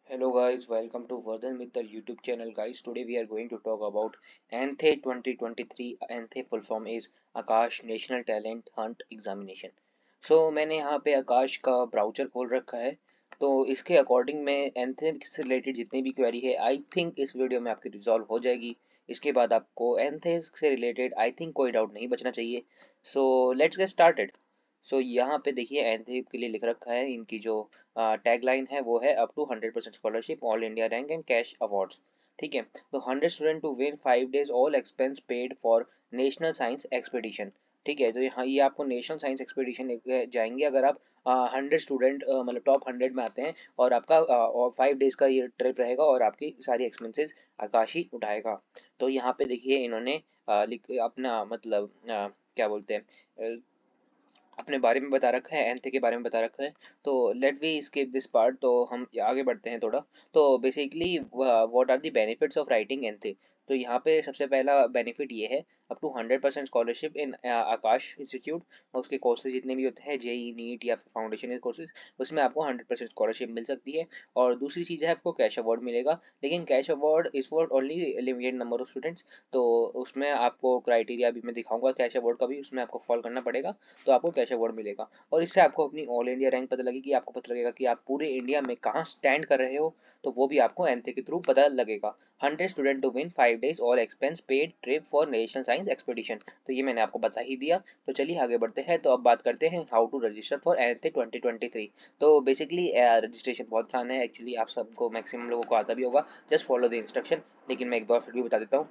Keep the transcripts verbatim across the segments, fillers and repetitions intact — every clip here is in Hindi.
Hello guys, welcome to Vardhan Mittal YouTube channel guys. Today we are going to talk about ANTHE twenty twenty-three. ANTHE full form is Aakash national talent hunt examination. So मैंने यहाँ पे आकाश का ब्राउचर खोल रखा है. तो इसके अकॉर्डिंग मैं एंथे से रिलेटेड जितनी भी क्वेरी है आई थिंक इस वीडियो में आपकी रिजॉल्व हो जाएगी. इसके बाद आपको एंथे से रिलेटेड आई थिंक कोई डाउट नहीं बचना चाहिए. So let's get started. So so, यहाँ पे देखिए एंथे के लिए लिख रखा है इनकी जो टैगलाइन है वो है up to hundred percent scholarship all India rank and cash awards. ठीक है, तो hundred student to win five days all expense paid for national science expedition. ठीक है, तो यहाँ ये आपको नेशनल साइंस एक्सपीडिशन लेके जाएंगे अगर आप हंड्रेड स्टूडेंट मतलब टॉप हंड्रेड में आते हैं और आपका और फाइव डेज का ये ट्रिप रहेगा और आपकी सारी एक्सपेंसेस आकाश ही उठाएगा. तो यहाँ पे देखिए इन्होंने आ, लिख अपना मतलब आ, क्या बोलते हैं अपने बारे में बता रखा है, एंथे के बारे में बता रखा है. तो let we skip this part. तो हम आगे बढ़ते हैं थोड़ा. तो basically what are the benefits of writing ANTHE. तो यहाँ पे सबसे पहला बेनिफिट ये है up to hundred percent scholarship in Aakash institute. और उसके कोर्सेज जितने भी होते हैं जेई नीट या फिर फाउंडेशन कोर्सेज उसमें आपको हंड्रेड परसेंट स्कॉलरशिप मिल सकती है. और दूसरी चीज़ है आपको कैश अवार्ड मिलेगा, लेकिन cash award is for only limited number of students. तो उसमें आपको क्राइटेरिया भी मैं दिखाऊंगा कैश अवार्ड का भी, उसमें आपको फॉलो करना पड़ेगा. तो आपको कैश अवार्ड मिलेगा और इससे आपको अपनी ऑल इंडिया रैंक पता लगेगी. आपको पता लगेगा कि आप पूरे इंडिया में कहाँ स्टैंड कर रहे हो, तो वो भी आपको एंथे के थ्रू पता लगेगा. Hundred student to win five days और expense paid trip for national science expedition. तो ये मैंने आपको बता ही दिया. तो चलिए आगे बढ़ते हैं. तो अब बात करते हैं how to register for ANTHE twenty twenty three. तो बेसिकली रजिस्ट्रेशन बहुत आसान है. एक्चुअली आप सबको मैक्सिमम लोगों को आता भी होगा. Just follow the instruction. लेकिन मैं एक बार फिर भी बता देता हूँ.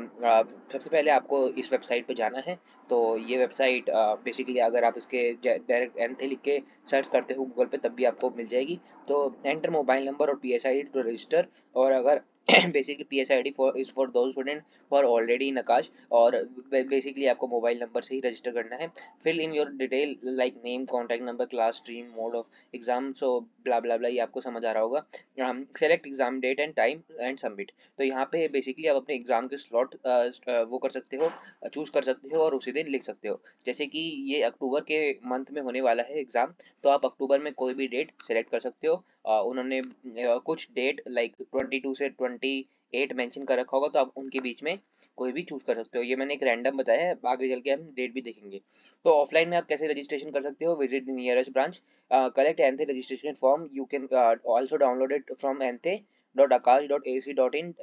सबसे पहले आपको इस वेबसाइट पर जाना है. तो ये वेबसाइट बेसिकली अगर आप इसके डायरेक्ट एंथे लिख के सर्च करते हो गूगल पे तब भी आपको मिल जाएगी. तो एंटर मोबाइल नंबर और P S I D to register. और अगर basically P S I D for is for those student who are already in Aakash. और बेसिकली आपको मोबाइल नंबर से ही रजिस्टर करना है. Fill in your detail like name contact number class stream mode of exam. So blah blah blah ये आपको समझ आ रहा होगा. Select exam date and time and submit. तो यहाँ पे बेसिकली आप अपने एग्जाम के स्लॉट वो कर सकते हो, चूज कर सकते हो और उसी दिन लिख सकते हो. जैसे कि ये अक्टूबर के मंथ में होने वाला है एग्जाम, तो आप अक्टूबर में कोई भी डेट सेलेक्ट कर सकते हो. आ, उन्होंने आ, कुछ डेट लाइक ट्वेंटी टू से ट्वेंटी एट मेंशन कर रखा होगा, तो आप उनके बीच में कोई भी चूज कर सकते हो. ये मैंने एक रैंडम बताया है, आगे चल के हम डेट भी देखेंगे. तो ऑफलाइन में आप कैसे रजिस्ट्रेशन कर सकते हो. Visit the nearest branch, collect ANTHE registration form. You can also download it from ANTHE dot Aakash dot A C dot in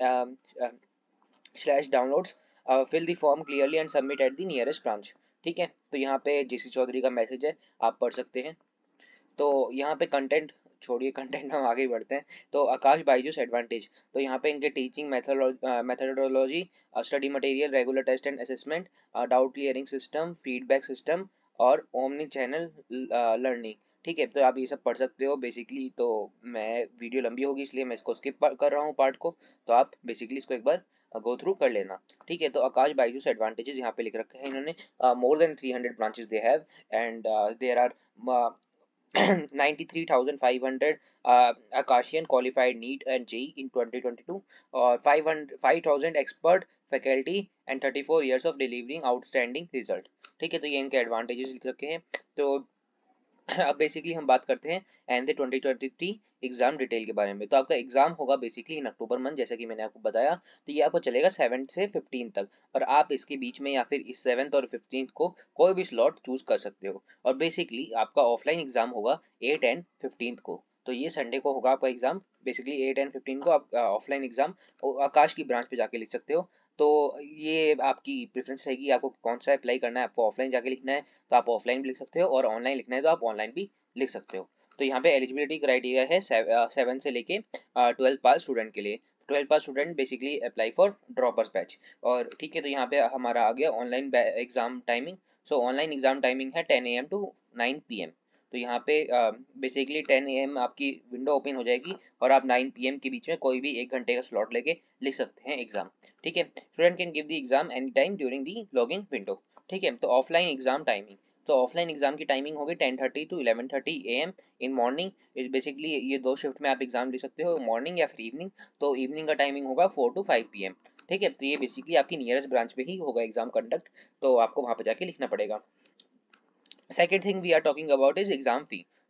slash downloads. Fill the form clearly and submit at the nearest branch. ठीक है, तो यहाँ पे जेसी चौधरी का मैसेज है, आप पढ़ सकते हैं. तो यहाँ पे कंटेंट छोड़िए, कंटेंट हम आगे बढ़ते हैं. तो आकाश बायजूस एडवांटेज. तो यहाँ पे इनके teaching methodology, study material, regular test and assessment, doubt clearing system, feedback system और ओमनी चैनल लर्निंग. ठीक है, तो आप ये सब पढ़ सकते हो बेसिकली. तो मैं वीडियो लंबी होगी इसलिए मैं इसको स्किप कर रहा हूँ पार्ट को. तो आप बेसिकली इसको एक बार गो थ्रू कर लेना. ठीक है, तो आकाश बायजूस एडवांटेजेस यहाँ पे लिख रखे हैं इन्होंने. More than three hundred branches they have and there are ninety-three thousand five hundred uh, Akashian qualified NEET and J E E in twenty twenty-two, or five hundred five thousand expert faculty and thirty-four years of delivering outstanding result. ठीक है, तो ये इनके एडवांटेजेस लिख रखे हैं. तो अब बेसिकली हम बात करते हैं and twenty twenty three exam detail के बारे में. तो आपका एग्जाम होगा बेसिकली इन अक्टूबर मंथ, जैसा कि मैंने आपको बताया. तो ये आपको चलेगा सेवन से फिफ्टीन तक, और आप इसके बीच में या फिर इस सेवन्थ और फिफ्टीन को कोई भी स्लॉट चूज कर सकते हो. और बेसिकली आपका ऑफलाइन एग्जाम होगा एट एंड फिफ्टीन को. तो ये संडे को होगा आपका exam. Basically eight and fifteen को आप ऑफलाइन एग्जाम आकाश की ब्रांच पे जाके लिख सकते हो. तो ये आपकी प्रेफरेंस रहेगी आपको कौन सा अप्लाई करना है. आपको ऑफलाइन जाके लिखना है तो आप ऑफलाइन भी लिख सकते हो, और ऑनलाइन लिखना है तो आप ऑनलाइन भी लिख सकते हो. तो यहाँ पे एलिजिबिलिटी क्राइटेरिया है सेवन से लेके ट्वेल्थ पास स्टूडेंट के लिए. Twelfth pass student basically apply for droppers batch. और ठीक है, तो यहाँ पे हमारा आ गया online exam timing. So online exam timing है ten A M to nine P M. तो यहाँ पे बेसिकली टेन ए एम आपकी विंडो ओपन हो जाएगी और आप नाइन पी एम के बीच में कोई भी एक घंटे का स्लॉट लेके लिख सकते हैं एग्जाम. ठीक है, student can give the exam any time during the logging window. ठीक है, तो ऑफलाइन एग्जाम टाइमिंग. तो ऑफलाइन एग्जाम की टाइमिंग होगी ten thirty to eleven thirty A M in morning. इस बेसिकली ये दो शिफ्ट में आप एग्जाम दे सकते हो, मॉर्निंग या फिर इवनिंग. तो इवनिंग का टाइमिंग होगा four to five P M. ठीक है, तो ये बेसिकली आपकी नियरेस्ट ब्रांच पे ही होगा एग्जाम कंडक्ट. तो आपको वहाँ पे जाके लिखना पड़ेगा. Second thing we are talking about is exam fee.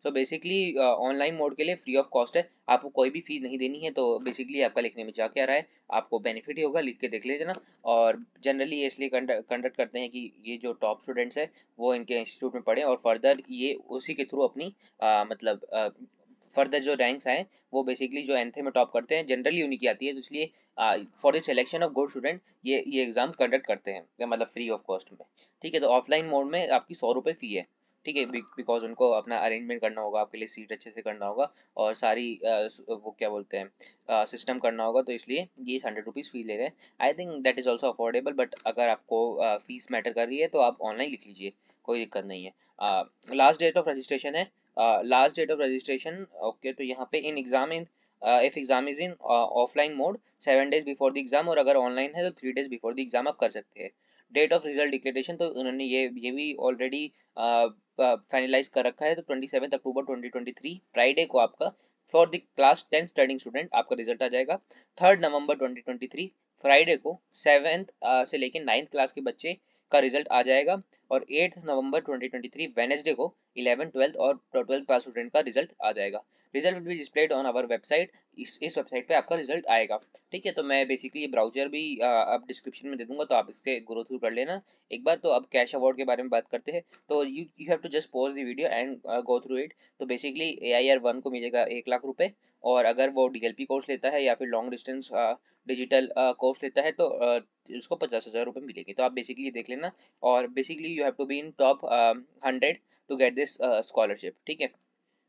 तो बेसिकली ऑनलाइन मोड के लिए फ्री ऑफ कॉस्ट है, आपको कोई भी फीस नहीं देनी है। तो बेसिकली आपका लिखने में जा क्या रहा है, आपको बेनिफिट ही होगा, लिख के देख लेना। और जनरली ये इसलिए कंडक्ट करते हैं कि ये जो टॉप स्टूडेंट्स है वो इनके इंस्टीट्यूट में पढ़े और फर्दर ये उसी के थ्रू अपनी आ, मतलब आ, फर्दर जो रैंक्स आए वो बेसिकली जो एंथे में टॉप करते हैं जनरली उन्हीं की आती है। तो इसलिए for the selection of good student ये ये एग्जाम कंडक्ट करते हैं, मतलब फ्री ऑफ कॉस्ट में। ठीक है, तो ऑफलाइन मोड में आपकी सौ रुपये फ़ी है। ठीक है, बिकॉज उनको अपना अरेंजमेंट करना होगा, आपके लिए सीट अच्छे से करना होगा और सारी uh, वो क्या बोलते हैं सिस्टम uh, करना होगा, तो इसलिए ये हंड्रेड रुपीज़ फ़ी ले रहे हैं। I think that is also affordable, but अगर आपको फीस uh, मैटर कर रही है तो आप ऑनलाइन लिख लीजिए, कोई दिक्कत नहीं है। लास्ट डेट ऑफ रजिस्ट्रेशन है, last date of registration okay. तो यहाँ पे in exam in if exam is in offline mode seven days before the exam, और अगर ऑनलाइन है तो three days before the exam आप कर सकते हैं। डेट ऑफ रिजल्ट डिक्लेरेशन, तो उन्होंने ये ये भी ऑलरेडी फाइनलाइज कर रखा है। तो twenty seven October twenty twenty three Friday को आपका for the class tenth studying student आपका रिजल्ट आ जाएगा। Third November twenty twenty three Friday को सेवेंथ से लेकर नाइन्थ क्लास के बच्चे का रिजल्ट आ जाएगा। और eighth November twenty twenty three Wednesday को इलेवन ट्वेल्थ और ट्वेल्थ क्लास स्टूडेंट का रिजल्ट आ जाएगा। Result will be displayed on our website, इस इस वेबसाइट पे आपका रिजल्ट आएगा। ठीक है, तो मैं बेसिकली ये ब्राउजर भी अब डिस्क्रिप्शन में दे दूंगा, तो आप इसके ग्रो थ्रू कर लेना एक बार। तो अब कैश अवार्ड के बारे में बात करते हैं। तो you you have to just pause the video and go through it. तो basically A I R one को मिलेगा एक लाख रुपए, और अगर वो डी एल पी कोर्स लेता है या फिर लॉन्ग डिस्टेंस डिजिटल कोर्स लेता है तो uh, उसको पचास हज़ार रुपये मिलेंगे। तो आप बेसिकली देख लेना, और basically you have to be in top hundred to get this scholarship. ठीक है,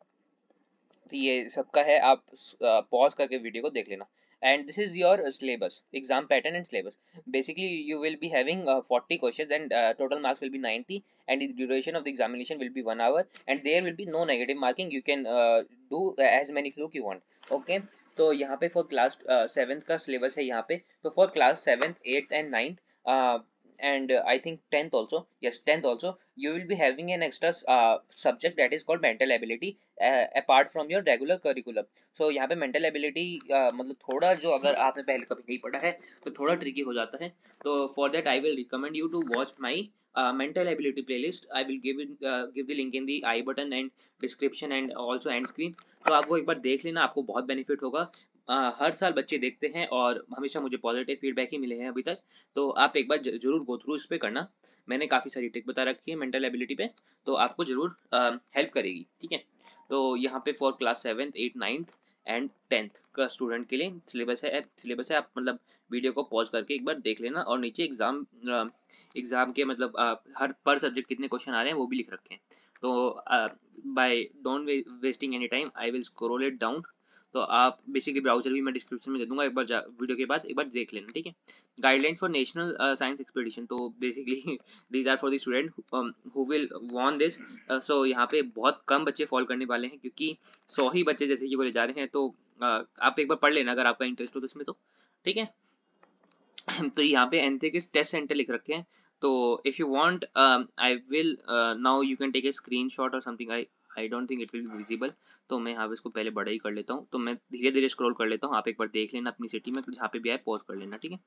तो ये सबका है, आप पॉज करके वीडियो को देख लेना। And this is your syllabus, exam pattern and syllabus. Basically you will be having forty questions and total marks will be ninety, and the duration of the examination will be one hour, and there will be no negative marking, you can do as many fluke you want. Okay, तो यहाँ पे फॉर क्लास सेवेंथ का सिलेबस है यहाँ पे। तो for class seventh eighth and ninth and uh, I think tenth also, yes, tenth also, you will be having an extra uh, subject that is called mental ability uh, apart from your regular curriculum. So यहाँ पे mental ability uh, मतलब थोड़ा, जो अगर आपने पहले कभी नहीं पढ़ा है तो थोड़ा ट्रिकी हो जाता है। तो for that I will recommend you to watch my uh, mental ability playlist. I will give it uh, give the link in the I button and description and also end screen. तो आप वो एक बार देख लेना, आपको बहुत बेनिफिट होगा। Uh, हर साल बच्चे देखते हैं और हमेशा मुझे पॉजिटिव फीडबैक ही मिले हैं अभी तक। तो आप एक बार जरूर गो थ्रू इस पे करना, मैंने काफ़ी सारी टिक बता रखी है मेंटल एबिलिटी पे, तो आपको जरूर हेल्प करेगी। ठीक है, तो यहाँ पे for class seventh eight ninth and tenth का स्टूडेंट के लिए सिलेबस है सिलेबस है आप मतलब वीडियो को पॉज करके एक बार देख लेना, और नीचे एग्जाम एग्जाम के मतलब आ, हर पर सब्जेक्ट कितने क्वेश्चन आ रहे हैं वो भी लिख रखे हैं। तो by don't wasting any time I will scroll it down. तो आप बेसिकली ब्राउजर भी मैं डिस्क्रिप्शन में दे दूंगा, एक बार वीडियो के बाद एक बार देख लेना। ठीक है, guidelines for national science expedition, तो basically these are for the student who will want this. So यहाँ पे बहुत कम बच्चे फॉल करने वाले हैं, क्योंकि सौ ही बच्चे जैसे कि बोले जा रहे हैं। तो uh, आप एक बार पढ़ लेना अगर आपका इंटरेस्ट हो तो इसमें। तो ठीक है, तो यहाँ पे एंथेकिस टेस्ट सेंटर लिख रखे हैं। तो if you want I will now you can take a screenshot और something, I I don't think it will be visible. तो मैं यहाँ पे इसको पहले बड़ा ही कर लेता हूँ, तो मैं धीरे धीरे स्क्रॉल कर लेता हूँ, आप एक बार देख लेना अपनी सिटी में, जहाँ पे भी आए पॉज कर लेना। ठीक है,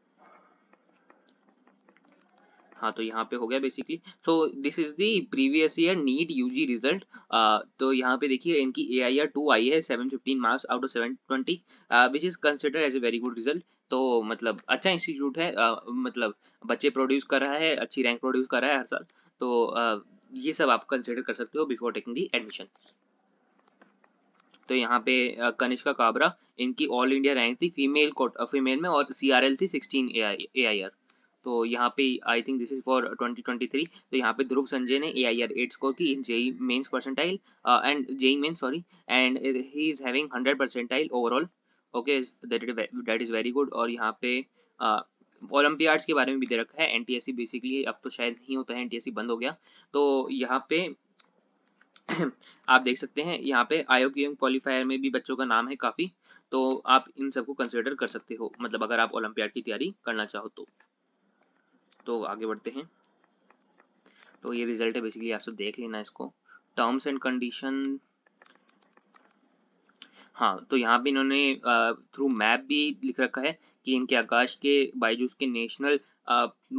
हाँ, तो यहाँ पे हो गया basically. So this is the previous year NEET UG result. तो यहाँ पे देखिए इनकी ए आई आर टू आई है, seven fifteen marks out of seven twenty, which is consider as a very good result. तो मतलब अच्छा इंस्टीट्यूट है, uh, मतलब बच्चे प्रोड्यूस कर रहा है, अच्छी रैंक प्रोड्यूस कर रहा है हर साल। तो uh, ये सब आप कंसिडर कर सकते हो बिफोर टेकिंग दी एडमिशन। तो यहाँ पे कनिष्का काबरा, इनकी ऑल इंडिया रैंक थी फीमेल कोट फीमेल में, और सी आर एल थी सिक्सटीन ए आई आर। तो यहाँ पे I think this is for twenty twenty three. तो यहाँ पे ध्रुव संजय ने A I R eight score की in JEE Mains percentile and JEE Mains sorry, and he is having hundred percentile overall. Okay, that is very good. और यहाँ पे ओलंपियाड्स के बारे में भी दे रखा है। N T S C basically अब तो शायद नहीं होता है, एन टी एस सी बंद हो गया। तो यहाँ पे आप देख सकते हैं यहाँ पे आईओक्यूएम क्वालिफायर में भी बच्चों का नाम है काफ़ी। तो आप इन सबको कंसिडर कर सकते हो, मतलब अगर आप ओलंपियाड की तैयारी करना चाहो तो। तो आगे बढ़ते हैं। तो ये रिजल्ट है बेसिकली, आप सब देख लेना इसको। टर्म्स एंड कंडीशन, हाँ, तो यहाँ पे इन्होंने थ्रू मैप भी लिख रखा है कि इनके आकाश के बायजूस के नेशनल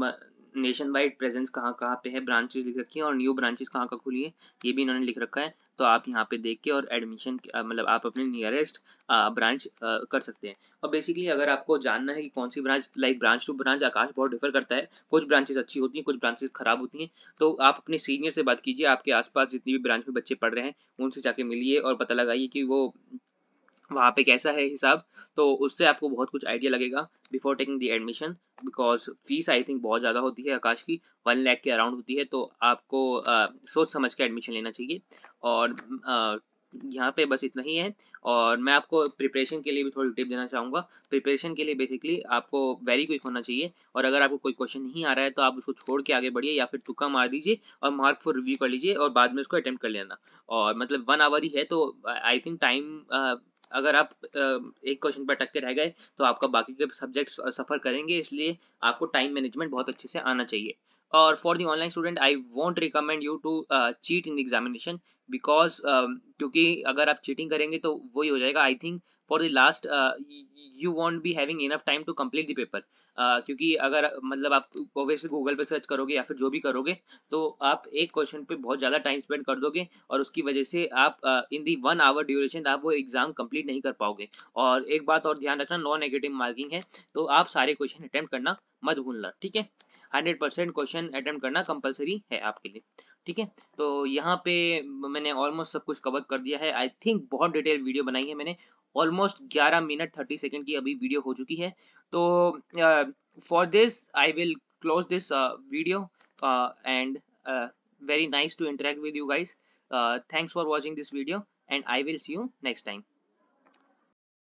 नेशन वाइड प्रेजेंस कहाँ कहाँ पे है, ब्रांचेस लिख रखी हैं, और न्यू ब्रांचेस कहाँ कहाँ खुली हैं ये भी इन्होंने लिख रखा है। तो आप यहाँ पे देख के और एडमिशन मतलब आप अपने नियरेस्ट ब्रांच कर सकते हैं। और बेसिकली अगर आपको जानना है कि कौन सी branch, like branch to branch Aakash बहुत डिफर करता है, कुछ ब्रांचेस अच्छी होती हैं, कुछ ब्रांचेस खराब होती हैं, तो आप अपने सीनियर से बात कीजिए, आपके आसपास जितनी भी ब्रांच में बच्चे पढ़ रहे हैं उनसे जाके मिलिए और पता लगाइए कि वो वहाँ पे कैसा है हिसाब, तो उससे आपको बहुत कुछ आइडिया लगेगा before taking the admission. Because fees I think बहुत ज़्यादा होती है, आकाश की वन लाख के अराउंड होती है, तो आपको अ, सोच समझ के एडमिशन लेना चाहिए। और अ, यहाँ पे बस इतना ही है। और मैं आपको प्रिपरेशन के लिए भी थोड़ी टिप देना चाहूँगा। प्रिपरेशन के लिए बेसिकली आपको वेरी क्विक होना चाहिए, और अगर आपको कोई क्वेश्चन नहीं आ रहा है तो आप उसको छोड़ के आगे बढ़िए, या फिर तुक्का मार दीजिए और मार्क फॉर रिव्यू कर लीजिए और बाद में उसको अटेम्प्ट कर लेना। और मतलब वन आवर ही है, तो आई थिंक टाइम, अगर आप अ, एक क्वेश्चन पर अटक के रह गए तो आपका बाकी के सब्जेक्ट्स सफ़र करेंगे, इसलिए आपको टाइम मैनेजमेंट बहुत अच्छे से आना चाहिए। और for the online student I won't recommend you to cheat in the examination, because क्योंकि अगर आप चीटिंग करेंगे तो वही हो जाएगा। I think for the last you won't be having enough time to complete the paper, क्योंकि अगर मतलब आप ओबियसली गूगल पे सर्च करोगे या फिर जो भी करोगे, तो आप एक क्वेश्चन पे बहुत ज़्यादा टाइम स्पेंड कर दोगे, और उसकी वजह से आप in the one hour duration आप वो एग्जाम कंप्लीट नहीं कर पाओगे। और एक बात और ध्यान रखना, नॉन नेगेटिव मार्किंग है, तो आप सारे क्वेश्चन अटेम्प्ट करना मत भूलना, ठीक है। हंड्रेड परसेंट क्वेश्चन अटेम्प्ट करना कंपलसरी है आपके लिए, ठीक है। तो यहाँ पे मैंने ऑलमोस्ट सब कुछ कवर कर दिया है। आई थिंक बहुत डिटेल वीडियो बनाई है मैंने, ऑलमोस्ट ग्यारह मिनट थर्टी सेकेंड की अभी वीडियो हो चुकी है। तो for this I will close this uh, video, uh, and uh, very nice to interact with you guys. Uh, thanks for watching this video, and I will see you next time.